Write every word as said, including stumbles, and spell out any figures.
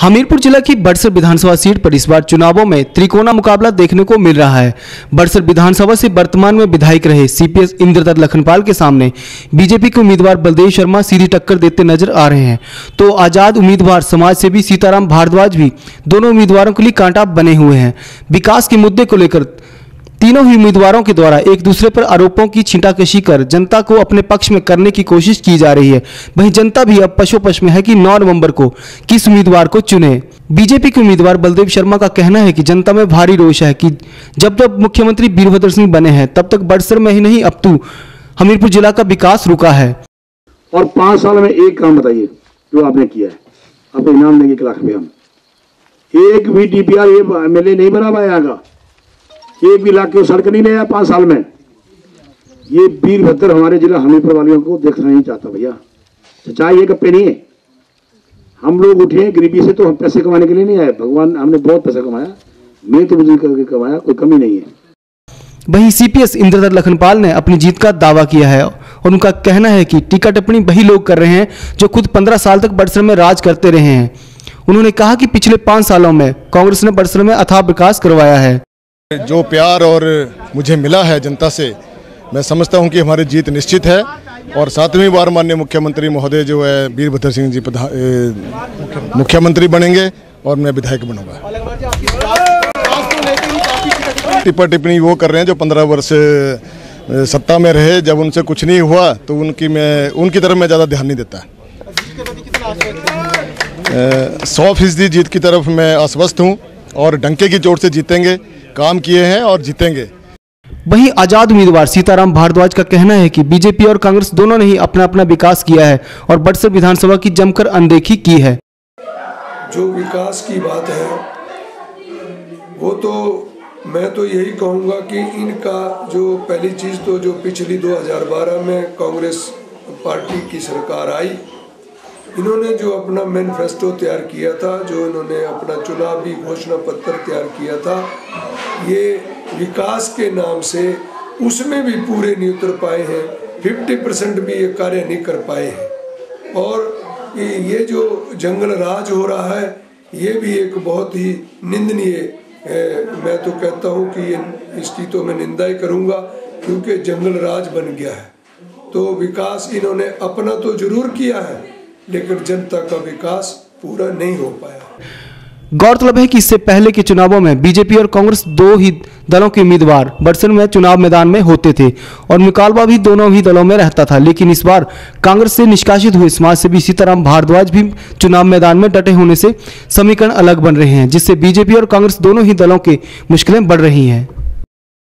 हमीरपुर जिला की बड़सर विधानसभा सीट पर इस बार चुनावों में त्रिकोणा मुकाबला देखने को मिल रहा है। बड़सर विधानसभा से वर्तमान में विधायक रहे सीपीएस इंद्रदत्त लखनपाल के सामने बीजेपी के उम्मीदवार बलदेव शर्मा सीधी टक्कर देते नजर आ रहे हैं, तो आजाद उम्मीदवार समाज सेवी सीताराम भारद्वाज भी दोनों उम्मीदवारों के लिए कांटा बने हुए हैं। विकास के मुद्दे को लेकर तीनों ही उम्मीदवारों के द्वारा एक दूसरे पर आरोपों की छींटाकशी कर जनता को अपने पक्ष में करने की कोशिश की जा रही है। वहीं जनता भी अब पशोपश में है कि नौ नवंबर को किस उम्मीदवार को चुने। बीजेपी के उम्मीदवार बलदेव शर्मा का कहना है कि जनता में भारी रोष है कि जब जब मुख्यमंत्री वीरभद्र सिंह बने हैं तब तक बड़सर में ही नहीं अब तो हमीरपुर जिला का विकास रुका है। और पांच साल में एक काम बताइए जो आपने किया है, आपको इनाम देंगे एक लाख रुपया। हम एक भी डीपीआर ये एमएलए नहीं बना पाया, एक भी लाख की सड़क नहीं लिया पांच साल में। ये वीरभद्र हमारे जिला हमीरपुर वालियों को देखना नहीं चाहता भैया, सच्चाई ये गप्पे नहीं है। हम लोग उठे गरीबी से, तो हम पैसे कमाने के लिए नहीं आए। भगवान हमने बहुत पैसा कमाया, मैं तो मुझे कमाया, कोई कमी नहीं है। वहीं सीपीएस इंद्रदत्त लखनपाल ने अपनी जीत का दावा किया है और उनका कहना है कि टीका टिप्पणी वही लोग कर रहे हैं जो खुद पंद्रह साल तक बड़सर में राज करते रहे हैं। उन्होंने कहा कि पिछले पांच सालों में कांग्रेस ने बड़सर में अथाह विकास करवाया है। जो प्यार और मुझे मिला है जनता से, मैं समझता हूं कि हमारी जीत निश्चित है और सातवीं बार माननीय मुख्यमंत्री महोदय जो है वीरभद्र सिंह जी मुख्यमंत्री बनेंगे और मैं विधायक बनूंगा। टिप्पा टिप्पणी वो कर रहे हैं जो पंद्रह वर्ष सत्ता में रहे, जब उनसे कुछ नहीं हुआ तो उनकी मैं उनकी तरफ मैं ज़्यादा ध्यान नहीं देता। सौ फीसदी जीत की तरफ मैं आश्वस्त हूँ और डंके की चोट से जीतेंगे, काम किए हैं और जीतेंगे। वहीं आजाद उम्मीदवार सीताराम भारद्वाज का कहना है कि बीजेपी और कांग्रेस दोनों ने ही अपना अपना विकास किया है और बड़सर विधानसभा की जमकर अनदेखी की है। जो विकास की बात है वो तो मैं तो यही कहूँगा कि इनका जो पहली चीज़ तो जो पिछली दो हज़ार बारह में कांग्रेस पार्टी की सरकार आई, इन्होंने जो अपना मैनिफेस्टो तैयार किया था, जो इन्होंने अपना चुनावी घोषणा पत्र तैयार किया था, ये विकास के नाम से उसमें भी पूरे नहीं उतर पाए हैं। पचास परसेंट भी ये कार्य नहीं कर पाए हैं। और ये जो जंगल राज हो रहा है ये भी एक बहुत ही निंदनीय है। मैं तो कहता हूँ कि इसकी तो मैं निंदा ही करूँगा, क्योंकि जंगल राज बन गया है। तो विकास इन्होंने अपना तो जरूर किया है, लेकिन जनता का विकास पूरा नहीं हो पाया। गौरतलब है कि इससे पहले के चुनावों में बीजेपी और कांग्रेस दो ही दलों के उम्मीदवार बड़सर में चुनाव मैदान में होते थे और मुकाबला भी दोनों ही दलों में रहता था। लेकिन इस बार कांग्रेस से निष्कासित हुए समाज सेवी सीताराम भारद्वाज भी चुनाव मैदान में डटे होने से समीकरण अलग बन रहे हैं, जिससे बीजेपी और कांग्रेस दोनों ही दलों की मुश्किलें बढ़ रही हैं।